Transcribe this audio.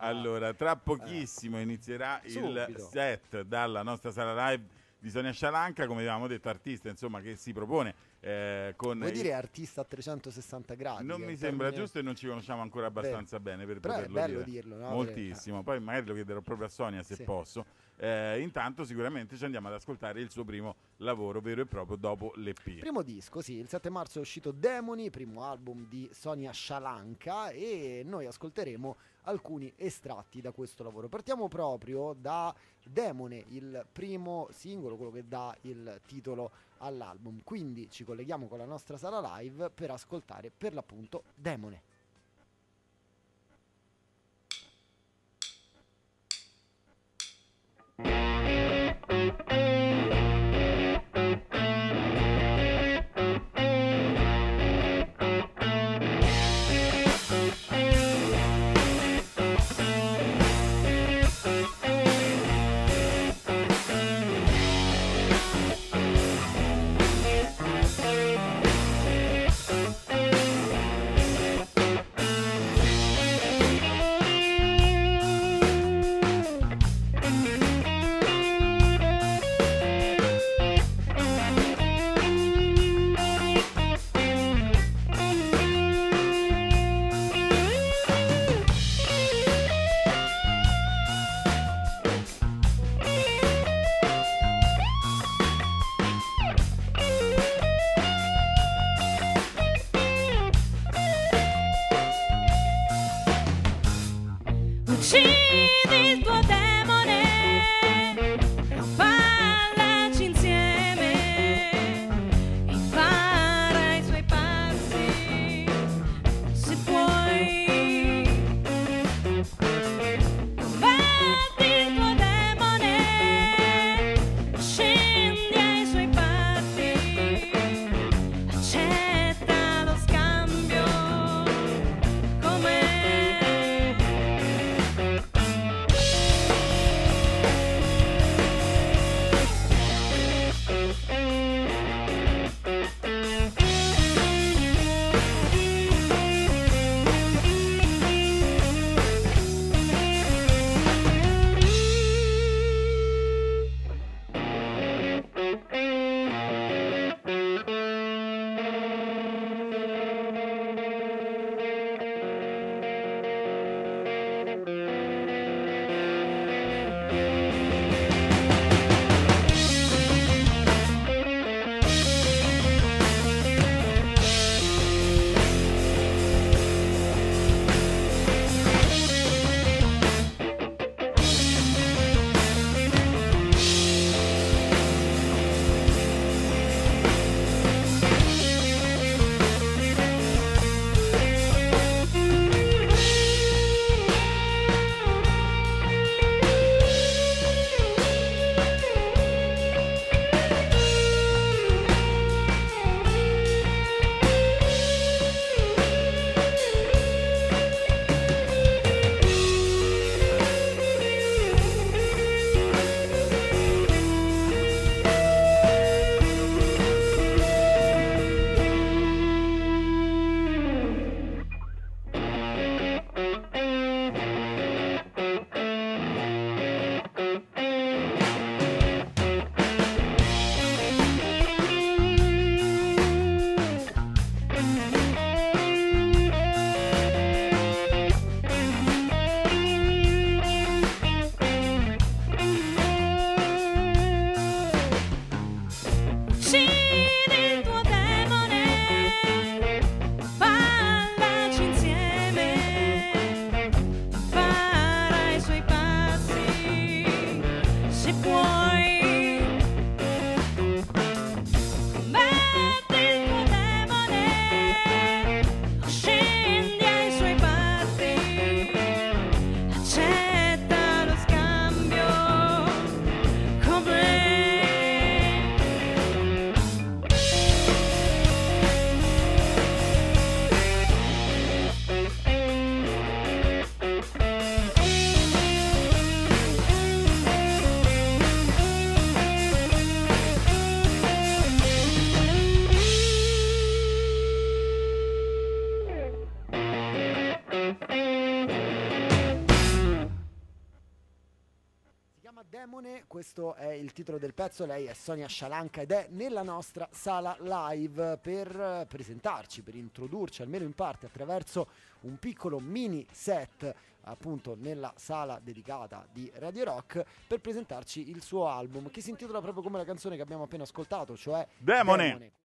Allora, tra pochissimo inizierà il set dalla nostra sala live di Sonia Scialanca, come avevamo detto, artista insomma che si propone con... Vuoi dire artista a 360 gradi? Non mi sembra giusto e non ci conosciamo ancora abbastanza bene per però poterlo è bello dire. dirlo, no? Moltissimo, poi magari lo chiederò proprio a Sonia se posso. Intanto sicuramente ci andiamo ad ascoltare il suo primo lavoro vero e proprio dopo l'EP. Primo disco, sì, il 7 marzo è uscito Demoni, primo album di Sonia Scialanca, e noi ascolteremo alcuni estratti da questo lavoro. Partiamo proprio da Demone, il primo singolo, quello che dà il titolo all'album. Quindi ci colleghiamo con la nostra sala live per ascoltare per l'appunto Demone. Demone, questo è il titolo del pezzo, lei è Sonia Scialanca ed è nella nostra sala live per presentarci, per introdurci almeno in parte attraverso un piccolo mini set appunto nella sala dedicata di Radio Rock per presentarci il suo album che si intitola proprio come la canzone che abbiamo appena ascoltato, cioè Demone.